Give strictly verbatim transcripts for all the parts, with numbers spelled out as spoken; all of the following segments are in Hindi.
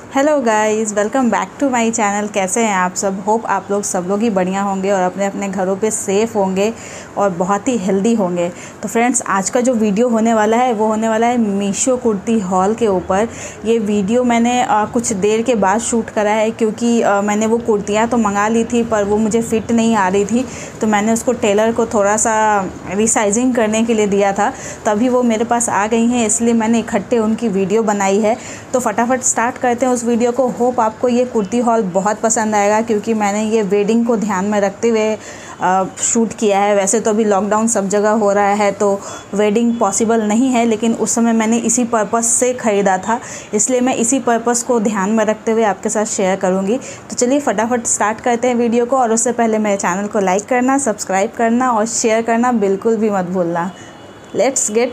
Hello guys, welcome back to my channel. कैसे हैं आप सब? होप आप लोग सब लोग ही बढ़िया होंगे और अपने अपने घरों पे सेफ़ होंगे और बहुत ही हेल्दी होंगे। तो फ्रेंड्स, आज का जो वीडियो होने वाला है वो होने वाला है मीशो कुर्ती हॉल के ऊपर। ये वीडियो मैंने आ, कुछ देर के बाद शूट करा है क्योंकि आ, मैंने वो कुर्तियाँ तो मंगा ली थी पर वो मुझे फ़िट नहीं आ रही थी, तो मैंने उसको टेलर को थोड़ा सा रिसाइजिंग करने के लिए दिया था, तभी वो मेरे पास आ गई हैं, इसलिए मैंने इकट्ठे उनकी वीडियो बनाई है। तो फटाफट स्टार्ट करते हैं उस वीडियो को। होप आपको ये कुर्ती हॉल बहुत पसंद आएगा क्योंकि मैंने ये वेडिंग को ध्यान में रखते हुए शूट किया है। वैसे तो अभी लॉकडाउन सब जगह हो रहा है तो वेडिंग पॉसिबल नहीं है, लेकिन उस समय मैंने इसी पर्पस से ख़रीदा था, इसलिए मैं इसी पर्पस को ध्यान में रखते हुए आपके साथ शेयर करूंगी। तो चलिए फटाफट स्टार्ट करते हैं वीडियो को, और उससे पहले मेरे चैनल को लाइक करना, सब्सक्राइब करना और शेयर करना बिल्कुल भी मत भूलना। लेट्स गेट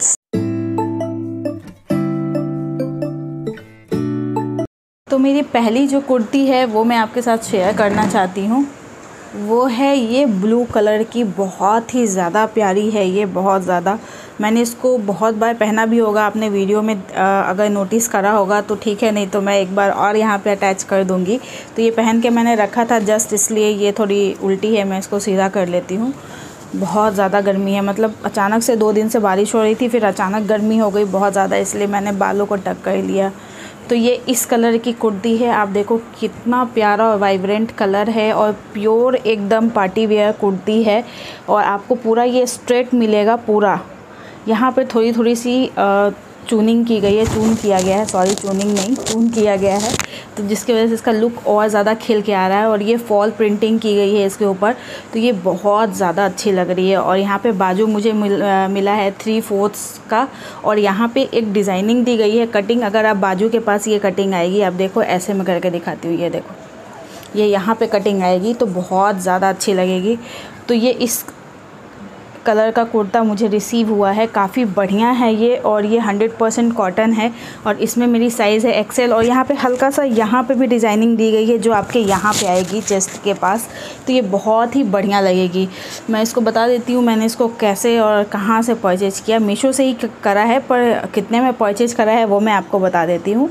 तो मेरी पहली जो कुर्ती है वो मैं आपके साथ शेयर करना चाहती हूँ। वो है ये ब्लू कलर की, बहुत ही ज़्यादा प्यारी है ये, बहुत ज़्यादा। मैंने इसको बहुत बार पहना भी होगा, आपने वीडियो में अगर नोटिस करा होगा तो ठीक है, नहीं तो मैं एक बार और यहाँ पे अटैच कर दूँगी। तो ये पहन के मैंने रखा था जस्ट, इसलिए ये थोड़ी उल्टी है, मैं इसको सीधा कर लेती हूँ। बहुत ज़्यादा गर्मी है, मतलब अचानक से दो दिन से बारिश हो रही थी, फिर अचानक गर्मी हो गई बहुत ज़्यादा, इसलिए मैंने बालों को टक कर लिया। तो ये इस कलर की कुर्ती है, आप देखो कितना प्यारा और वाइब्रेंट कलर है और प्योर एकदम पार्टी वेयर कुर्ती है। और आपको पूरा ये स्ट्रेट मिलेगा पूरा। यहाँ पे थोड़ी थोड़ी सी चूनिंग की गई है, चून किया गया है, सॉरी चूनिंग नहीं, चून किया गया है, तो जिसकी वजह से इसका लुक और ज़्यादा खिल के आ रहा है। और ये फॉल प्रिंटिंग की गई है इसके ऊपर, तो ये बहुत ज़्यादा अच्छी लग रही है। और यहाँ पे बाजू मुझे मिल, आ, मिला है थ्री फोर्थ्स का, और यहाँ पे एक डिज़ाइनिंग दी गई है, कटिंग। अगर आप बाजू के पास ये कटिंग आएगी, आप देखो ऐसे में करके दिखाती हूँ, ये देखो ये यहाँ पे कटिंग आएगी तो बहुत ज़्यादा अच्छी लगेगी। तो ये इस कलर का कुर्ता मुझे रिसीव हुआ है, काफ़ी बढ़िया है ये, और ये हंड्रेड परसेंट कॉटन है और इसमें मेरी साइज़ है एक्सेल। और यहाँ पे हल्का सा यहाँ पे भी डिज़ाइनिंग दी गई है जो आपके यहाँ पे आएगी चेस्ट के पास, तो ये बहुत ही बढ़िया लगेगी। मैं इसको बता देती हूँ मैंने इसको कैसे और कहाँ से परचेज़ किया। मीशो से ही करा है, पर कितने में परचेज़ करा है वो मैं आपको बता देती हूँ।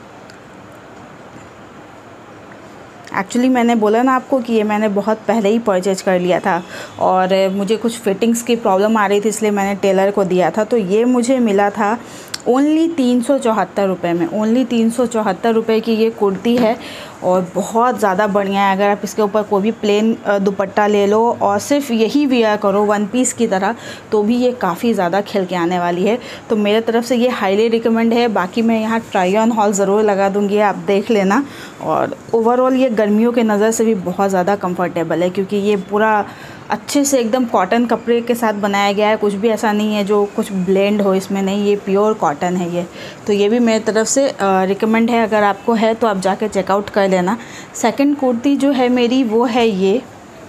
एक्चुअली मैंने बोला ना आपको कि ये मैंने बहुत पहले ही परचेज कर लिया था और मुझे कुछ फिटिंग्स की प्रॉब्लम आ रही थी, इसलिए मैंने टेलर को दिया था। तो ये मुझे मिला था ओनली तीन सौ चौहत्तर रुपये में, ओनली तीन सौ चौहत्तर रुपये की ये कुर्ती है और बहुत ज़्यादा बढ़िया है। अगर आप इसके ऊपर कोई भी प्लेन दुपट्टा ले लो और सिर्फ यही वेयर करो वन पीस की तरह, तो भी ये काफ़ी ज़्यादा खिल के आने वाली है। तो मेरे तरफ से ये हाईली रिकमेंड है। बाकी मैं यहाँ ट्राई ऑन हॉल ज़रूर लगा दूँगी, आप देख लेना। और ओवरऑल ये गर्मियों के नज़र से भी बहुत ज़्यादा कंफर्टेबल है क्योंकि ये पूरा अच्छे से एकदम कॉटन कपड़े के साथ बनाया गया है। कुछ भी ऐसा नहीं है जो कुछ ब्लेंड हो इसमें, नहीं, ये प्योर कॉटन है ये। तो ये भी मेरी तरफ से रिकमेंड है, अगर आपको है तो आप जाके चेकआउट कर लेना। सेकंड कुर्ती जो है मेरी वो है ये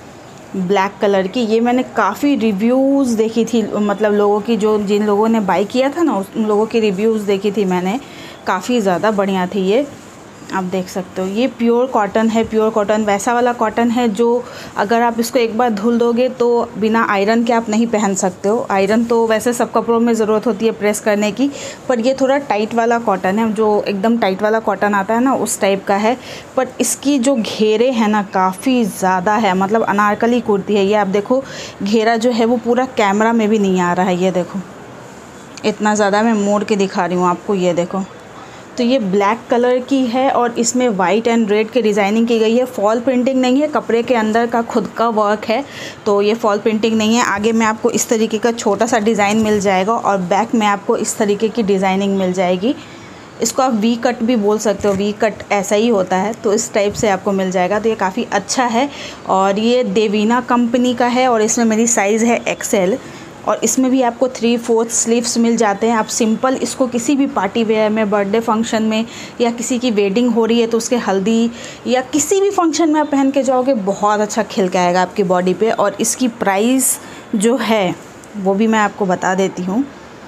ब्लैक कलर की। ये मैंने काफ़ी रिव्यूज़ देखी थी, मतलब लोगों की, जो जिन लोगों ने बाई किया था ना उन लोगों की रिव्यूज़ देखी थी मैंने, काफ़ी ज़्यादा बढ़िया थी ये। आप देख सकते हो ये प्योर कॉटन है, प्योर कॉटन वैसा वाला कॉटन है जो अगर आप इसको एक बार धुल दोगे तो बिना आयरन के आप नहीं पहन सकते हो। आयरन तो वैसे सब कपड़ों में ज़रूरत होती है प्रेस करने की, पर ये थोड़ा टाइट वाला कॉटन है, जो एकदम टाइट वाला कॉटन आता है ना उस टाइप का है। पर इसकी जो घेरे हैं ना काफ़ी ज़्यादा है, मतलब अनारकली कुर्ती है ये। आप देखो घेरा जो है वो पूरा कैमरा में भी नहीं आ रहा है, ये देखो इतना ज़्यादा मैं मोड़ के दिखा रही हूँ आपको, ये देखो। तो ये ब्लैक कलर की है और इसमें वाइट एंड रेड की डिज़ाइनिंग की गई है। फॉल प्रिंटिंग नहीं है, कपड़े के अंदर का खुद का वर्क है, तो ये फॉल प्रिंटिंग नहीं है। आगे में आपको इस तरीके का छोटा सा डिज़ाइन मिल जाएगा और बैक में आपको इस तरीके की डिज़ाइनिंग मिल जाएगी। इसको आप वी कट भी बोल सकते हो, वी कट ऐसा ही होता है, तो इस टाइप से आपको मिल जाएगा। तो ये काफ़ी अच्छा है और ये देवीना कंपनी का है और इसमें मेरी साइज़ है एक्सेल। और इसमें भी आपको थ्री फोर्थ स्लीव्स मिल जाते हैं। आप सिंपल इसको किसी भी पार्टी वेयर में, बर्थडे फंक्शन में, या किसी की वेडिंग हो रही है तो उसके हल्दी या किसी भी फंक्शन में आप पहन के जाओगे, बहुत अच्छा खिल के आएगा आपकी बॉडी पे। और इसकी प्राइस जो है वो भी मैं आपको बता देती हूँ।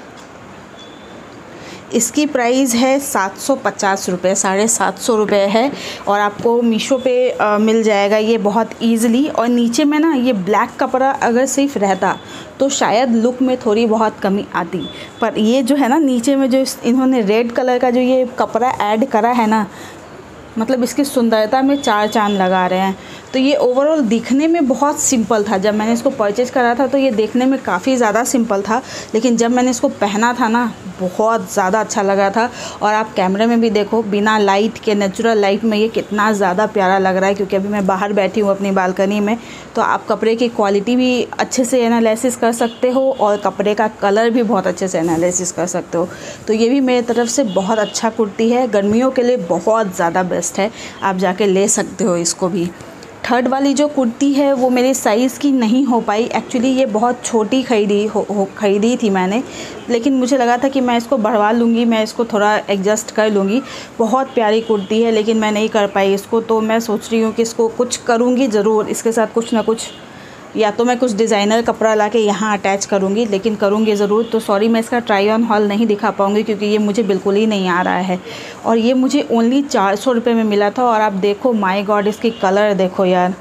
इसकी प्राइस है सात सौ पचास रुपये, साढ़े सात सौ रुपये है और आपको मीशो पे आ, मिल जाएगा ये बहुत ईज़िली। और नीचे में ना ये ब्लैक कपड़ा अगर सिर्फ रहता तो शायद लुक में थोड़ी बहुत कमी आती, पर ये जो है ना नीचे में जो इन्होंने रेड कलर का जो ये कपड़ा ऐड करा है ना, मतलब इसकी सुंदरता में चार चांद लगा रहे हैं। तो ये ओवरऑल दिखने में बहुत सिंपल था। जब मैंने इसको परचेज़ करा था तो ये देखने में काफ़ी ज़्यादा सिंपल था, लेकिन जब मैंने इसको पहना था ना, बहुत ज़्यादा अच्छा लगा था। और आप कैमरे में भी देखो, बिना लाइट के नेचुरल लाइट में ये कितना ज़्यादा प्यारा लग रहा है। क्योंकि अभी मैं बाहर बैठी हूँ अपनी बालकनी में, तो आप कपड़े की क्वालिटी भी अच्छे से एनालिसिस कर सकते हो और कपड़े का कलर भी बहुत अच्छे से एनालिसिस कर सकते हो। तो ये भी मेरी तरफ से बहुत अच्छा कुर्ती है, गर्मियों के लिए बहुत ज़्यादा बेस्ट है, आप जाके ले सकते हो इसको भी। थर्ड वाली जो कुर्ती है वो मेरे साइज़ की नहीं हो पाई। एक्चुअली ये बहुत छोटी खरीदी हो, हो खरीदी थी मैंने, लेकिन मुझे लगा था कि मैं इसको बढ़वा लूँगी, मैं इसको थोड़ा एडजस्ट कर लूँगी। बहुत प्यारी कुर्ती है, लेकिन मैं नहीं कर पाई इसको। तो मैं सोच रही हूँ कि इसको कुछ करूँगी ज़रूर, इसके साथ कुछ ना कुछ, या तो मैं कुछ डिज़ाइनर कपड़ा लाके यहाँ अटैच करूँगी, लेकिन करूँगी ज़रूर। तो सॉरी, मैं इसका ट्राई ऑन हॉल नहीं दिखा पाऊँगी क्योंकि ये मुझे बिल्कुल ही नहीं आ रहा है। और ये मुझे ओनली चार सौ रुपये में मिला था। और आप देखो, माय गॉड, इसकी कलर देखो यार,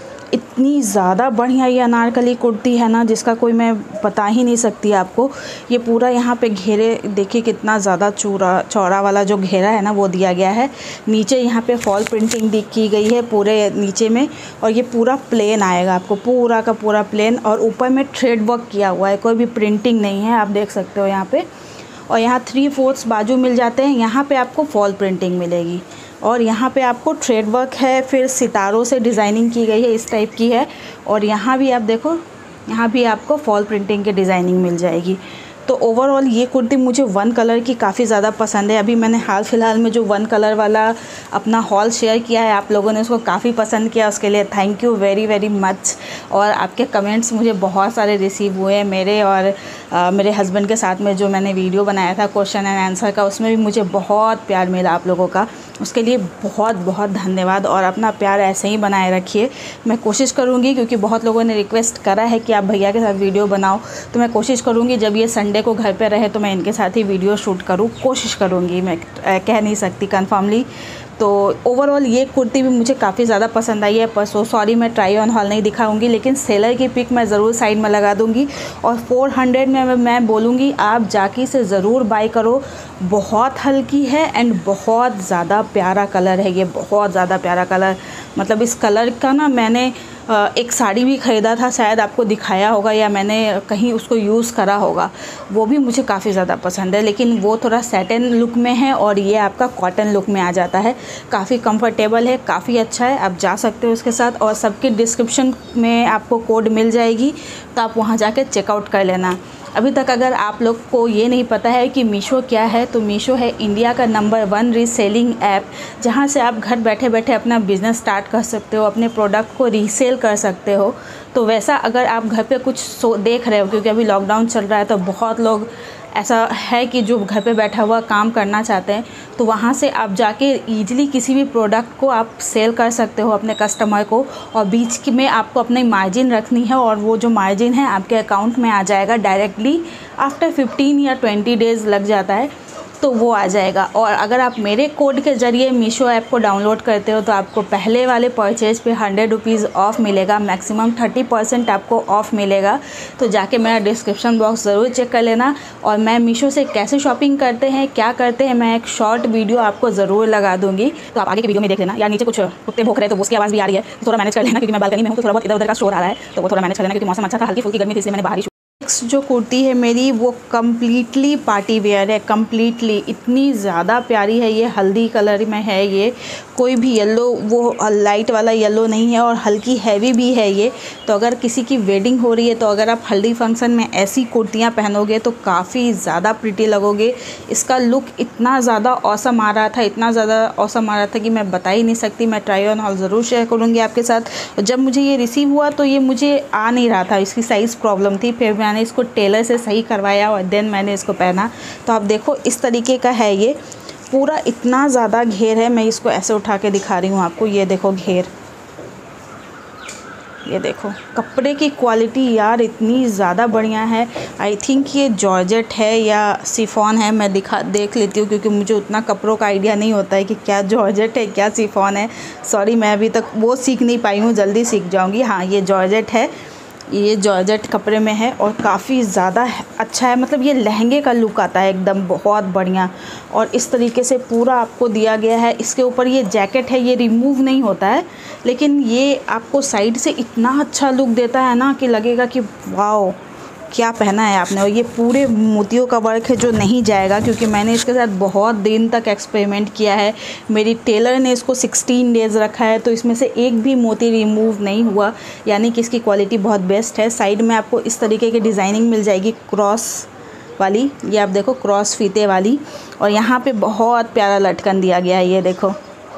इतनी ज़्यादा बढ़िया ये अनारकली कुर्ती है ना, जिसका कोई मैं बता ही नहीं सकती आपको। ये पूरा यहाँ पे घेरे देखिए, कितना ज़्यादा चौड़ा चौड़ा वाला जो घेरा है ना वो दिया गया है। नीचे यहाँ पे फॉल प्रिंटिंग दी की गई है पूरे नीचे में, और ये पूरा प्लेन आएगा आपको, पूरा का पूरा प्लेन। और ऊपर में थ्रेड वर्क किया हुआ है, कोई भी प्रिंटिंग नहीं है, आप देख सकते हो यहाँ पे। और यहाँ थ्री फोर्थ्स बाजू मिल जाते हैं, यहाँ पे आपको फॉल प्रिंटिंग मिलेगी। और यहाँ पे आपको थ्रेड वर्क है, फिर सितारों से डिज़ाइनिंग की गई है, इस टाइप की है। और यहाँ भी आप देखो, यहाँ भी आपको फॉल प्रिंटिंग की डिज़ाइनिंग मिल जाएगी। तो ओवरऑल ये कुर्ती मुझे वन कलर की काफ़ी ज़्यादा पसंद है। अभी मैंने हाल फिलहाल में जो वन कलर वाला अपना हॉल शेयर किया है, आप लोगों ने उसको काफ़ी पसंद किया, उसके लिए thank you very very much. और आपके कमेंट्स मुझे बहुत सारे रिसीव हुए हैं मेरे और आ, मेरे हस्बैंड के साथ में जो मैंने वीडियो बनाया था क्वेश्चन एंड आंसर का, उसमें भी मुझे बहुत प्यार मिला आप लोगों का। उसके लिए बहुत बहुत धन्यवाद। और अपना प्यार ऐसे ही बनाए रखिए। मैं कोशिश करूँगी, क्योंकि बहुत लोगों ने रिक्वेस्ट करा है कि आप भैया के साथ वीडियो बनाओ, तो मैं कोशिश करूँगी जब ये संडे को घर पे रहे तो मैं इनके साथ ही वीडियो शूट करूँ, कोशिश करूँगी। मैं कह नहीं सकती कन्फर्मली। तो ओवरऑल ये कुर्ती भी मुझे काफ़ी ज़्यादा पसंद आई है। पर सो सॉरी, मैं ट्राई ऑन हॉल नहीं दिखाऊंगी, लेकिन सेलर की पिक मैं ज़रूर साइड में लगा दूंगी। और चार सौ में मैं बोलूँगी आप जाकी से ज़रूर बाय करो। बहुत हल्की है एंड बहुत ज़्यादा प्यारा कलर है ये, बहुत ज़्यादा प्यारा कलर। मतलब इस कलर का ना मैंने एक साड़ी भी ख़रीदा था, शायद आपको दिखाया होगा या मैंने कहीं उसको यूज़ करा होगा, वो भी मुझे काफ़ी ज़्यादा पसंद है। लेकिन वो थोड़ा सैटिन लुक में है और ये आपका कॉटन लुक में आ जाता है। काफ़ी कंफर्टेबल है, काफ़ी अच्छा है, आप जा सकते हो उसके साथ। और सबके डिस्क्रिप्शन में आपको कोड मिल जाएगी, तो आप वहाँ जाके चेकआउट कर लेना। अभी तक अगर आप लोग को ये नहीं पता है कि मीशो क्या है, तो मीशो है इंडिया का नंबर वन रीसेलिंग ऐप, जहां से आप घर बैठे बैठे अपना बिज़नेस स्टार्ट कर सकते हो, अपने प्रोडक्ट को रीसेल कर सकते हो। तो वैसा अगर आप घर पे कुछ सो देख रहे हो, क्योंकि अभी लॉकडाउन चल रहा है, तो बहुत लोग ऐसा है कि जो घर पे बैठा हुआ काम करना चाहते हैं, तो वहाँ से आप जाके ईजिली किसी भी प्रोडक्ट को आप सेल कर सकते हो अपने कस्टमर को। और बीच में आपको अपनी मार्जिन रखनी है, और वो जो मार्जिन है आपके अकाउंट में आ जाएगा डायरेक्टली। आफ्टर फिफ्टीन या ट्वेंटी डेज़ लग जाता है, तो वो आ जाएगा। और अगर आप मेरे कोड के ज़रिए मीशो ऐप को डाउनलोड करते हो, तो आपको पहले वाले परचेज पे हंड्रेड रुपीज़ ऑफ मिलेगा, मैक्सिमम थर्टी परसेंट आपको ऑफ मिलेगा। तो जाके मेरा डिस्क्रिप्शन बॉक्स ज़रूर चेक कर लेना। और मैं मीशो से कैसे शॉपिंग करते हैं, क्या करते हैं, मैं एक शॉर्ट वीडियो आपको ज़रूर लगा दूँगी, तो आप आगे की वीडियो में देख लेना। यार नीचे कुछ कुत्ते भौंक रहे हैं, तो उसकी आवाज़ भी आ रही है, तो थोड़ा मैनेज कर लेना, क्योंकि मैं बालकनी में हूँ, तो थोड़ा बहुत इधर उधर का शोर आ रहा है, तो वो थोड़ा मैनेज कर लेना, क्योंकि मौसम अच्छा था, हल्की फुल्की गर्मी थी, इसलिए मैंने बाहर ही। नेक्स्ट जो कुर्ती है मेरी, वो कम्प्लीटली पार्टी वेयर है, कम्प्लीटली इतनी ज़्यादा प्यारी है। ये हल्दी कलर में है, ये कोई भी येलो, वो लाइट वाला येलो नहीं है, और हल्की हैवी भी है ये। तो अगर किसी की वेडिंग हो रही है, तो अगर आप हल्दी फंक्शन में ऐसी कुर्तियाँ पहनोगे तो काफ़ी ज़्यादा प्रिटी लगोगे। इसका लुक इतना ज़्यादा ऑसम आ रहा था, इतना ज़्यादा ऑसम आ रहा था कि मैं बता ही नहीं सकती। मैं ट्राई ऑन हॉल ज़रूर शेयर करूँगी आपके साथ। जब मुझे ये रिसीव हुआ तो ये मुझे आ नहीं रहा था, इसकी साइज़ प्रॉब्लम थी, फिर मैंने इसको टेलर से सही करवाया और देन मैंने इसको पहना। तो आप देखो इस तरीके का है ये, पूरा इतना ज़्यादा घेर है। मैं इसको ऐसे उठा के दिखा रही हूँ आपको, ये देखो घेर, ये देखो कपड़े की क्वालिटी यार इतनी ज़्यादा बढ़िया है। आई थिंक ये जॉर्जेट है या सिफॉन है, मैं दिखा देख लेती हूँ, क्योंकि मुझे उतना कपड़ों का आइडिया नहीं होता है कि क्या जॉर्जेट है क्या सिफॉन है। सॉरी, मैं अभी तक वो सीख नहीं पाई हूँ, जल्दी सीख जाऊँगी। हाँ, ये जॉर्जेट है। ये जॉर्जेट कपड़े में है और काफ़ी ज़्यादा अच्छा है, मतलब ये लहंगे का लुक आता है एकदम बहुत बढ़िया। और इस तरीके से पूरा आपको दिया गया है। इसके ऊपर ये जैकेट है, ये रिमूव नहीं होता है, लेकिन ये आपको साइड से इतना अच्छा लुक देता है ना कि लगेगा कि वाओ क्या पहना है आपने। और ये पूरे मोतियों का वर्क है जो नहीं जाएगा, क्योंकि मैंने इसके साथ बहुत दिन तक एक्सपेरिमेंट किया है। मेरी टेलर ने इसको सिक्सटीन डेज़ रखा है, तो इसमें से एक भी मोती रिमूव नहीं हुआ, यानी कि इसकी क्वालिटी बहुत बेस्ट है। साइड में आपको इस तरीके की डिज़ाइनिंग मिल जाएगी क्रॉस वाली, ये आप देखो क्रॉस फीते वाली। और यहाँ पे बहुत प्यारा लटकन दिया गया है, ये देखो।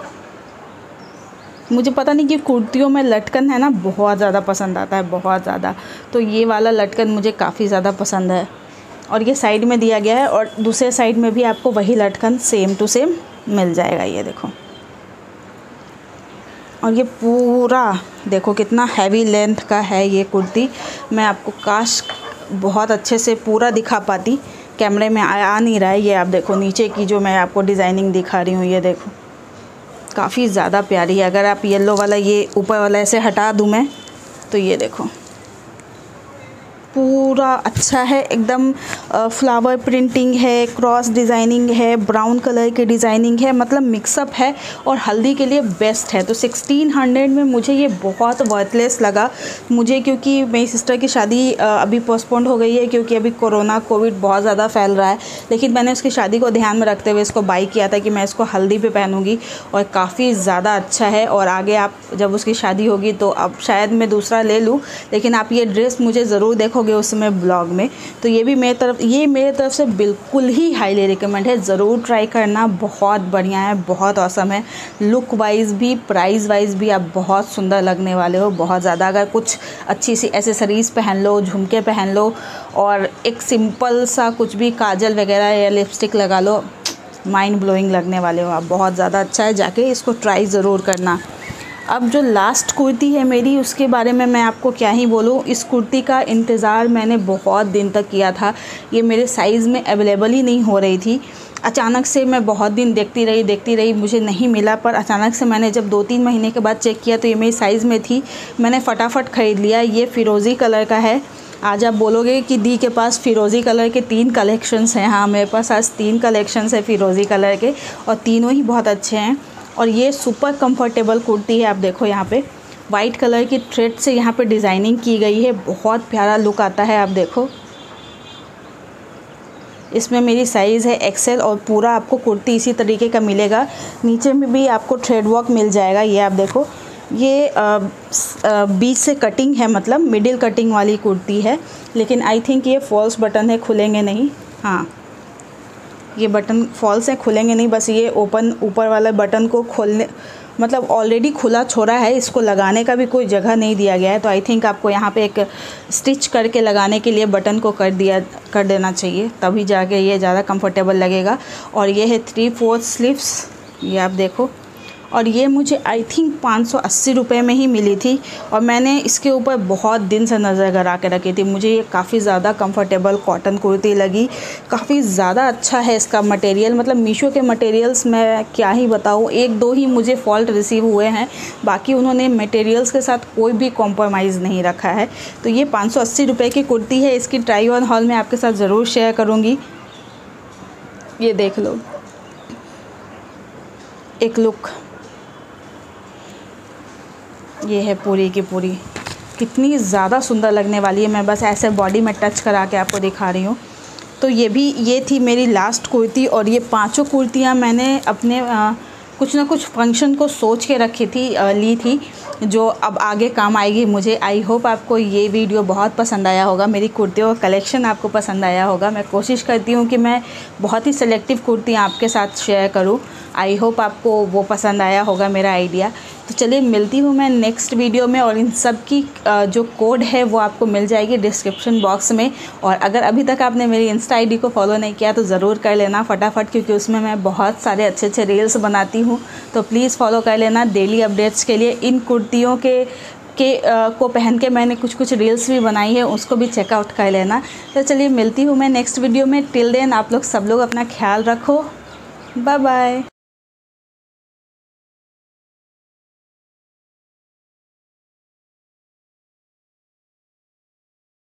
मुझे पता नहीं कि कुर्तियों में लटकन है ना बहुत ज़्यादा पसंद आता है, बहुत ज़्यादा। तो ये वाला लटकन मुझे काफ़ी ज़्यादा पसंद है। और ये साइड में दिया गया है और दूसरे साइड में भी आपको वही लटकन सेम टू सेम मिल जाएगा, ये देखो। और ये पूरा देखो कितना हैवी लेंथ का है ये कुर्ती। मैं आपको काश बहुत अच्छे से पूरा दिखा पाती, कैमरे में आ, आ नहीं रहा है। ये आप देखो नीचे की जो मैं आपको डिज़ाइनिंग दिखा रही हूँ, ये देखो काफ़ी ज़्यादा प्यारी है। अगर आप येलो वाला ये ऊपर वाला ऐसे हटा दूँ मैं, तो ये देखो पूरा अच्छा है एकदम। फ्लावर प्रिंटिंग है, क्रॉस डिज़ाइनिंग है, ब्राउन कलर की डिज़ाइनिंग है, मतलब मिक्सअप है और हल्दी के लिए बेस्ट है। तो सिक्सटीन हंड्रेड में मुझे ये बहुत वर्थलेस लगा मुझे, क्योंकि मेरी सिस्टर की शादी अभी पोस्टपोन्ड हो गई है, क्योंकि अभी कोरोना कोविड बहुत ज़्यादा फैल रहा है। लेकिन मैंने उसकी शादी को ध्यान में रखते हुए इसको बाई किया था कि मैं इसको हल्दी पे पहनूंगी, और काफ़ी ज़्यादा अच्छा है। और आगे आप जब उसकी शादी होगी तो अब शायद मैं दूसरा ले लूँ, लेकिन आप ये ड्रेस मुझे ज़रूर देखो उस समय ब्लॉग में। तो ये भी मेरी तरफ ये मेरे तरफ से बिल्कुल ही हाईली रिकमेंड है, ज़रूर ट्राई करना। बहुत बढ़िया है, बहुत औसम है, लुक वाइज भी प्राइस वाइज भी आप बहुत सुंदर लगने वाले हो, बहुत ज़्यादा। अगर कुछ अच्छी सी एसेसरीज़ पहन लो, झुमके पहन लो और एक सिंपल सा कुछ भी काजल वगैरह या लिपस्टिक लगा लो, माइंड ब्लोइंग लगने वाले हो आप। बहुत ज़्यादा अच्छा है, जाके इसको ट्राई ज़रूर करना। अब जो लास्ट कुर्ती है मेरी, उसके बारे में मैं आपको क्या ही बोलूँ। इस कुर्ती का इंतज़ार मैंने बहुत दिन तक किया था, ये मेरे साइज़ में अवेलेबल ही नहीं हो रही थी। अचानक से मैं बहुत दिन देखती रही देखती रही मुझे नहीं मिला, पर अचानक से मैंने जब दो तीन महीने के बाद चेक किया तो ये मेरी साइज़ में थी। मैंने फटाफट ख़रीद लिया। ये फ़िरोज़ी कलर का है। आज आप बोलोगे कि दी के पास फ़िरोज़ी कलर के तीन कलेक्शंस हैं। हाँ, मेरे पास आज तीन कलेक्शंस है फ़िरोज़ी कलर के, और तीनों ही बहुत अच्छे हैं। और ये सुपर कंफर्टेबल कुर्ती है। आप देखो यहाँ पे वाइट कलर की थ्रेड से यहाँ पे डिज़ाइनिंग की गई है, बहुत प्यारा लुक आता है। आप देखो इसमें मेरी साइज़ है एक्सेल, और पूरा आपको कुर्ती इसी तरीके का मिलेगा। नीचे में भी आपको थ्रेड वर्क मिल जाएगा। ये आप देखो, ये बीच से कटिंग है, मतलब मिडिल कटिंग वाली कुर्ती है, लेकिन आई थिंक ये फॉल्स बटन है, खुलेंगे नहीं। हाँ, ये बटन फॉल्स है, खुलेंगे नहीं। बस ये ओपन ऊपर वाला बटन को खोलने, मतलब ऑलरेडी खुला छोड़ा है, इसको लगाने का भी कोई जगह नहीं दिया गया है। तो आई थिंक आपको यहाँ पे एक स्टिच करके लगाने के लिए बटन को कर दिया कर देना चाहिए, तभी जाके ये ज़्यादा कंफर्टेबल लगेगा। और ये है थ्री फोर्थ स्लीव्स, ये आप देखो। और ये मुझे आई थिंक पाँच सौ अस्सी रुपये में ही मिली थी, और मैंने इसके ऊपर बहुत दिन से नज़र गड़ा के रखी थी। मुझे ये काफ़ी ज़्यादा कंफर्टेबल कॉटन कुर्ती लगी, काफ़ी ज़्यादा अच्छा है इसका मटेरियल। मतलब मीशो के मटेरियल्स मैं क्या ही बताऊँ, एक दो ही मुझे फॉल्ट रिसीव हुए हैं, बाकी उन्होंने मटेरियल्स के साथ कोई भी कॉम्प्रोमाइज़ नहीं रखा है। तो ये पाँच सौ अस्सी रुपये की कुर्ती है। इसकी ट्राई ऑन हॉल में आपके साथ ज़रूर शेयर करूँगी। ये देख लो एक लुक, ये है पूरी की पूरी, कितनी ज़्यादा सुंदर लगने वाली है। मैं बस ऐसे बॉडी में टच करा के आपको दिखा रही हूँ। तो ये भी ये थी मेरी लास्ट कुर्ती, और ये पांचों कुर्तियाँ मैंने अपने आ, कुछ ना कुछ फंक्शन को सोच के रखी थी, आ, ली थी, जो अब आगे काम आएगी मुझे। आई होप आपको ये वीडियो बहुत पसंद आया होगा, मेरी कुर्तियों का कलेक्शन आपको पसंद आया होगा। मैं कोशिश करती हूँ कि मैं बहुत ही सेलेक्टिव कुर्तियाँ आपके साथ शेयर करूँ। आई होप आपको वो पसंद आया होगा मेरा आइडिया। तो चलिए मिलती हूँ मैं नेक्स्ट वीडियो में, और इन सब की जो कोड है वो आपको मिल जाएगी डिस्क्रिप्शन बॉक्स में। और अगर अभी तक आपने मेरी इंस्टा आईडी को फॉलो नहीं किया तो ज़रूर कर लेना फटाफट, क्योंकि उसमें मैं बहुत सारे अच्छे अच्छे रील्स बनाती हूँ। तो प्लीज़ फॉलो कर लेना डेली अपडेट्स के लिए। इन कुर्तियों के के आ, को पहन के मैंने कुछ कुछ रील्स भी बनाई है, उसको भी चेकआउट कर लेना। तो चलिए मिलती हूँ मैं नेक्स्ट वीडियो में। टिल देन आप लोग सब लोग अपना ख्याल रखो। Bye bye.